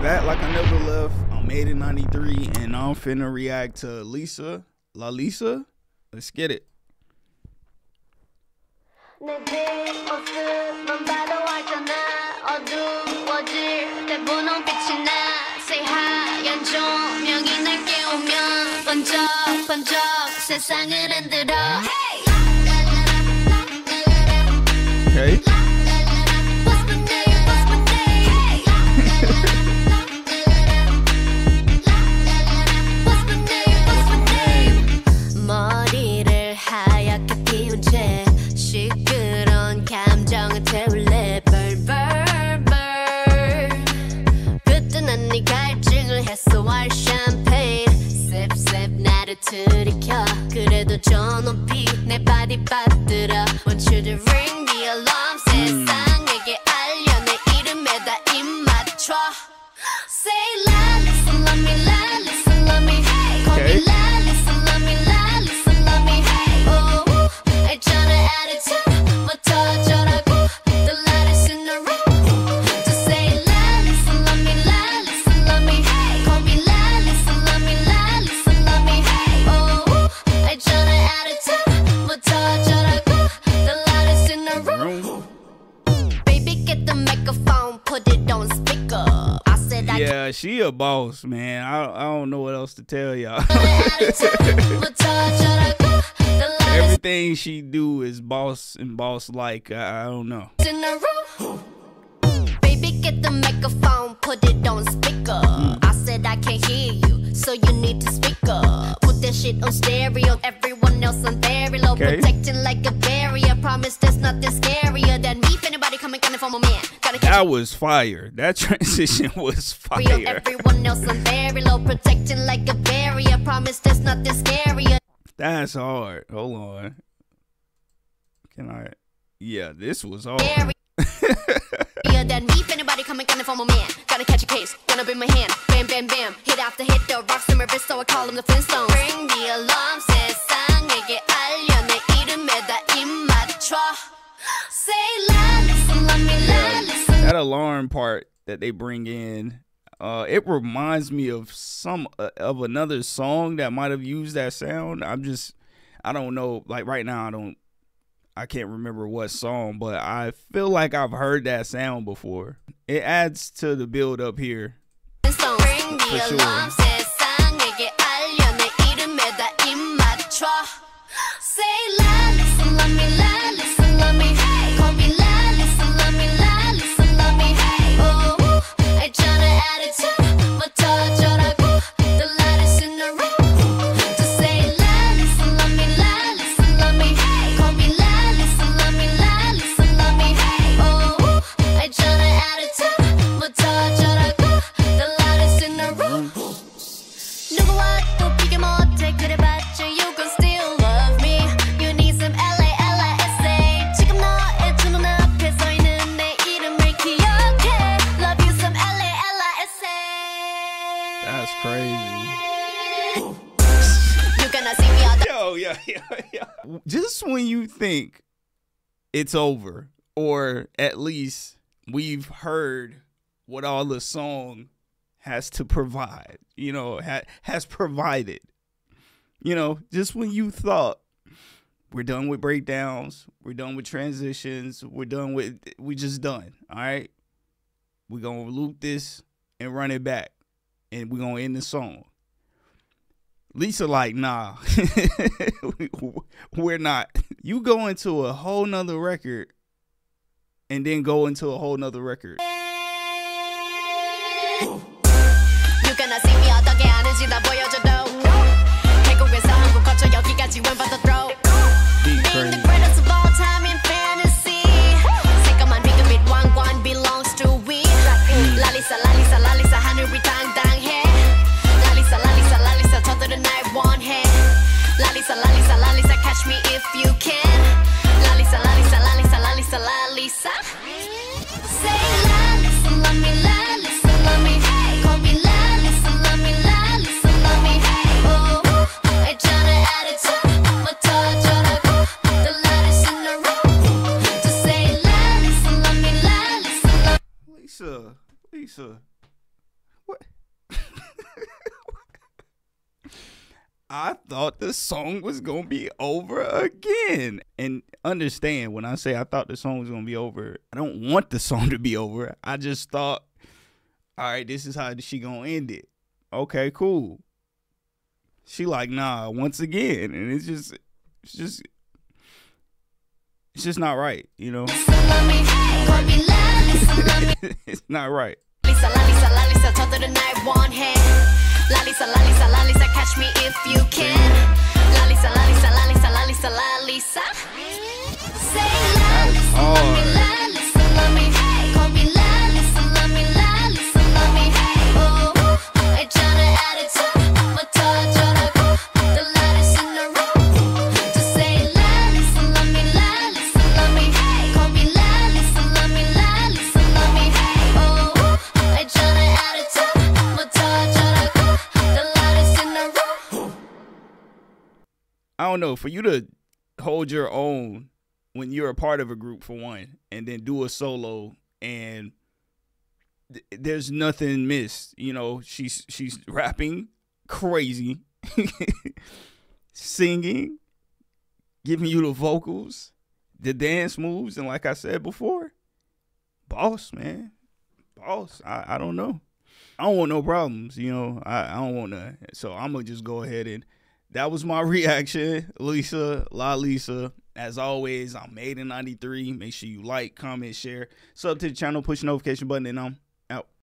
back like I never left. I'm made in 93 and I'm finna react to Lalisa. Let's get it. Okay. 머리를 하얗게 피운 채 시끄러운 감정을 태울래 벌벌벌 그때 난 네 갈증을 해소할 샴페인 셉셉 나를 들이켜 그래도 저 높이 내 바디 받들어 Want you to ring the alarm 세상에게 알려 내 이름에다 입 맞춰 Say la listen love me la listen love me call me la listen love me la listen love me oh 알잖아 attitude부터 저라고 the lightest in the room Just say la listen love me la listen love me call me la listen love me la listen love me oh 알잖아 attitude부터 저라고 the lightest in the room Baby get the microphone put it on speaker Yeah, she a boss, man. I don't know what else to tell y'all. Everything she do is boss and boss like. I don't know. Baby, get the microphone, put it on speaker. I said I can't hear you, so you need to speak up. Put that shit on stereo, everyone else on very low, protecting like a barrier. Promise there's nothing scarier than me. If anybody coming for my man, that was fire. That transition was fire. Everyone else on very low, protecting like a barrier. Promise there's nothing scarier. That's hard. Hold on. Can I? Yeah, this was hard. Than me, if anybody coming for my man, gotta catch a case, gonna be my hand, bam bam bam, hit after hit, the rocks in my wrist, so I call them the Flintstones. Ring the alarm, 세상에게 알려 내 이름에다 입 맞춰. Say la, listen, love me, la, listen. That alarm part that they bring in, it reminds me of another song that might have used that sound. I don't know. Like right now, I can't remember what song, but I feel like I've heard that sound before. It adds to the build up here. For sure. Say la, listen, love me, la, listen, love me. Call me la, listen, love me, la, listen, love me. Oh, 알잖아 attitude부터 저라고 the lightest in the room. Just say la, listen, love me, la, listen, love me. Call me la, listen, love me, la, listen, love me. Oh, 알잖아 attitude부터 저라고 the lightest in the room. 누구와 또 비교 못해 그래봤자 you gon' still love me. You need some LALISA. 지금 너의 두 눈앞에 서 있는 내 이름을 기억해. Love you some LALISA. That's crazy. You gonna see me all the Yo. Just when you think it's over, or at least we've heard what all the song has to provide, has provided, just when you thought we're done with breakdowns, we're done with transitions, we just done, all right? We're going to loop this and run it back, and we're going to end the song. Lisa like, nah, we're not. You go into a whole nother record and then go into a whole nother record. You gonna see me 어떻게 하는지 다 보여줘도 태국에서 한국 거쳐 여기까지 went for the throat. Being the greatest of all time in fantasy. 새까만 비그빛 왕관 belongs to we. 랄리사 랄리사 랄리사 하늘 위 당당해. 랄리사 랄리사 랄리사 저들은 날 원해. 랄리사 랄리사 랄리사 catch me if you can. 랄리사 랄리사 랄리사 랄리사 랄리사. Say la, listen, love me, la, listen, love me. Call me la, listen, love me, la, listen, love me. Oh, 알잖아 attitude부터 I thought the song was gonna be over again. And understand, when I say I thought the song was gonna be over, I don't want the song to be over. I just thought, all right, this is how she gonna end it. Okay, cool. She like, nah, once again, and it's just not right, you know. It's not right. Lisa, la Lisa, la Lisa, 저들은 날 원해. La Lisa, la Lisa, la Lisa, catch me if you can. La Lisa, la Lisa, la Lisa, la Lisa, la Lisa. Say la Lisa, love me, la Lisa, love me. Call me la Lisa, love me, la Lisa, love me. Oh, 있잖아 attitude, 뭐 터져라고. The lightest in the room. Just say la Lisa, love me, la Lisa, love me. Call me la Lisa, love me, la Lisa, love me. Oh, 있잖아 attitude, 뭐 터져라고. The lightest in the room. I don't know, for you to hold your own when you're a part of a group, for one, and then do a solo, and there's nothing missed. You know, she's rapping crazy, singing, giving you the vocals, the dance moves, and like I said before, boss, man. Boss. I don't know. I don't want no problems, you know. I don't want none. So I'm going to just go ahead and that was my reaction. Lisa, La Lisa. As always, I'm Made in 93. Make sure you like, comment, share. Sub to the channel, push the notification button, and I'm out.